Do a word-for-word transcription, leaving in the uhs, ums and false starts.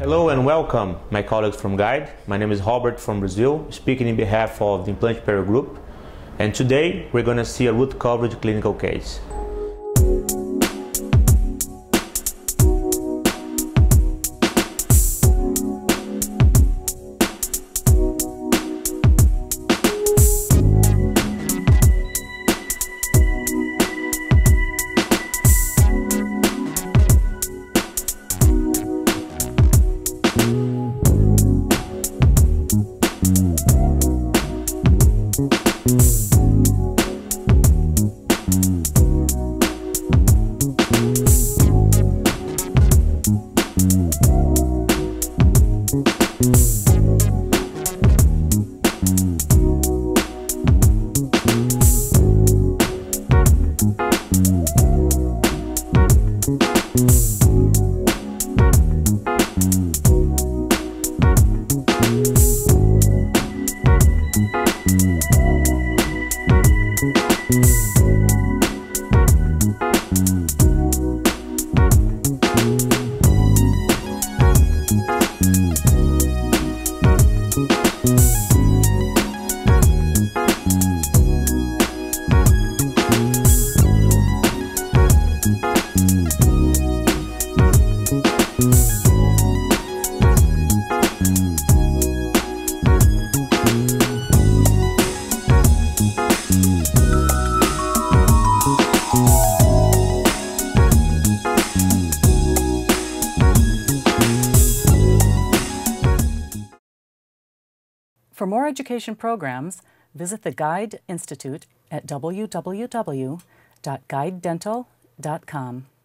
Hello and welcome, my colleagues from Guide. My name is Robert from Brazil, speaking in behalf of the Implant Perio Group. And today we're going to see a root coverage clinical case. For more education programs, visit the Guide Institute at w w w dot guide dental dot com.